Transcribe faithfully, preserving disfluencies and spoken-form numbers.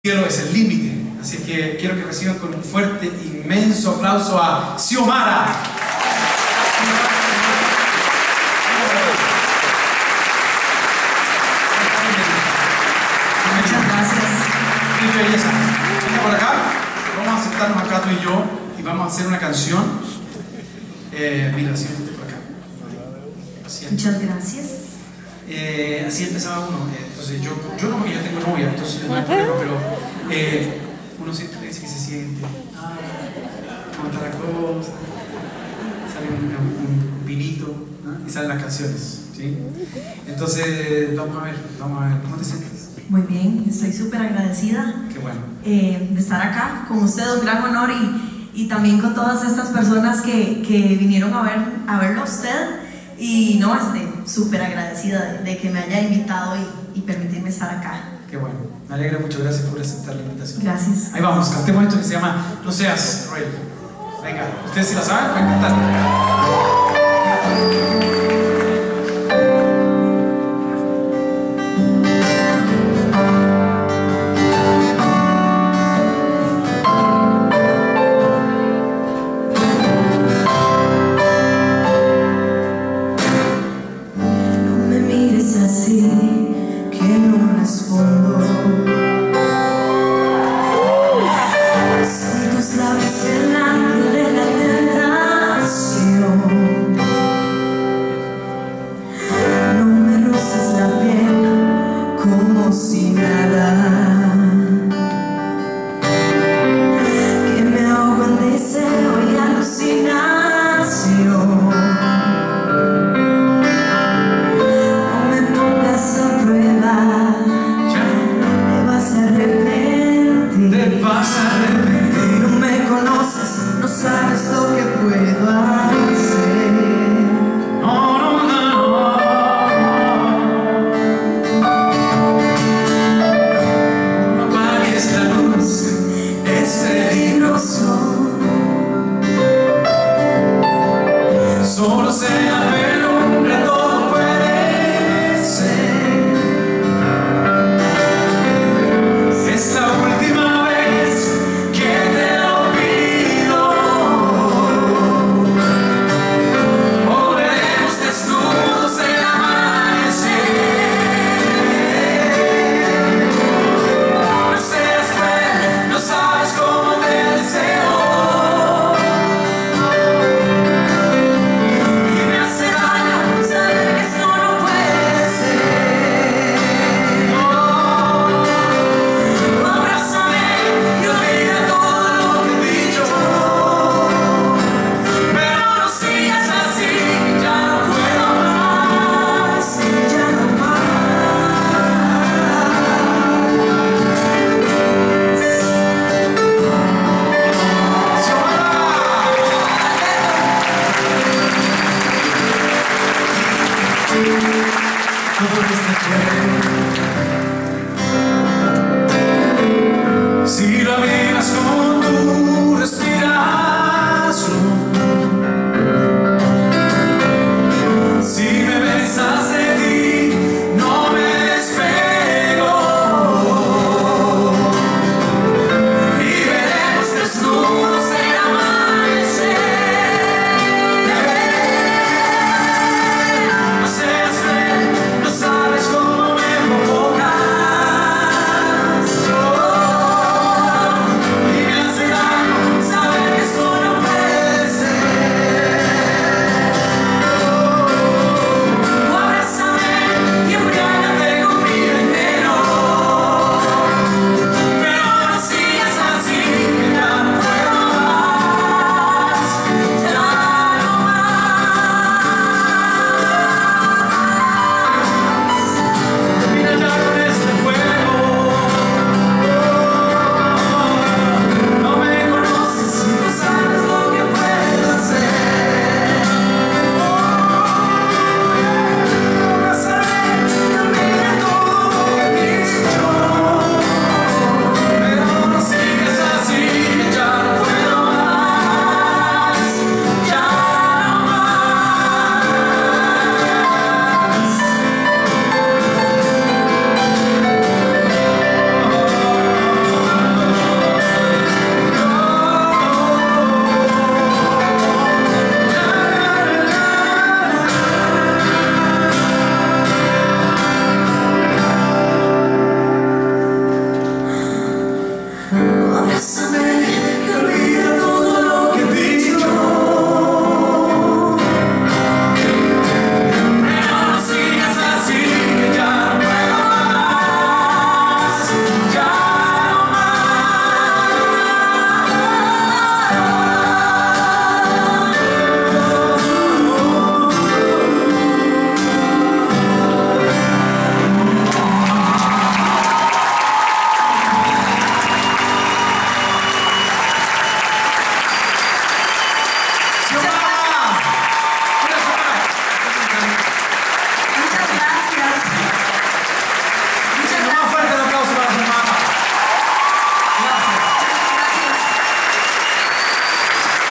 cielo es el límite. Así que quiero que reciban con un fuerte, inmenso aplauso a Xiomara. Muchas gracias. Qué belleza. Venga por acá. Vamos a sentarnos acá tú y yo y vamos a hacer una canción. Eh, mira, siéntate por acá. Siéntate. Muchas gracias. Eh, así empezaba uno. Eh, entonces yo, yo no, porque ya tengo novia, entonces no hay problema, pero eh, uno siempre dice que se siente. Ah, monta la cosa, sale un, un vinito, ¿no? Y salen las canciones, ¿sí? Entonces vamos a ver, vamos a ver, ¿cómo te sientes? Muy bien, estoy súper agradecida Qué bueno. eh, de estar acá con usted, un gran honor y, y también con todas estas personas que, que vinieron a, ver, a verlo a usted y no, este, súper agradecida de, de que me haya invitado y, y permitirme estar acá. Qué bueno, me alegra mucho, gracias por aceptar la invitación. Gracias. Ahí vamos, cantemos esto que se llama No seas cruel. Venga, ustedes si la saben, van a cantar.